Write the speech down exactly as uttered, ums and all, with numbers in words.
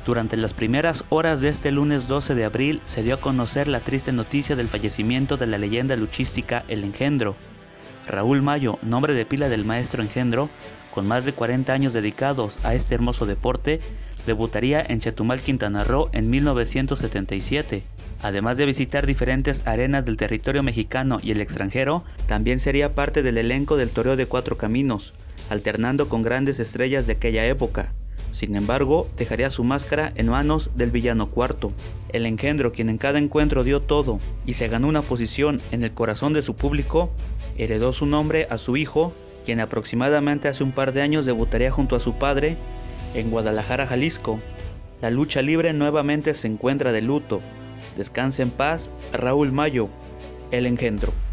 Durante las primeras horas de este lunes doce de abril se dio a conocer la triste noticia del fallecimiento de la leyenda luchística El Engendro. Raúl Mayo, nombre de pila del maestro Engendro, con más de cuarenta años dedicados a este hermoso deporte, debutaría en Chetumal, Quintana Roo en mil novecientos setenta y siete. Además de visitar diferentes arenas del territorio mexicano y el extranjero, también sería parte del elenco del Toreo de Cuatro Caminos, alternando con grandes estrellas de aquella época. Sin embargo, dejaría su máscara en manos del villano Cuarto. El Engendro, quien en cada encuentro dio todo y se ganó una posición en el corazón de su público, heredó su nombre a su hijo, quien aproximadamente hace un par de años debutaría junto a su padre en Guadalajara, Jalisco. La lucha libre nuevamente se encuentra de luto. Descanse en paz, Raúl Mayo, El Engendro.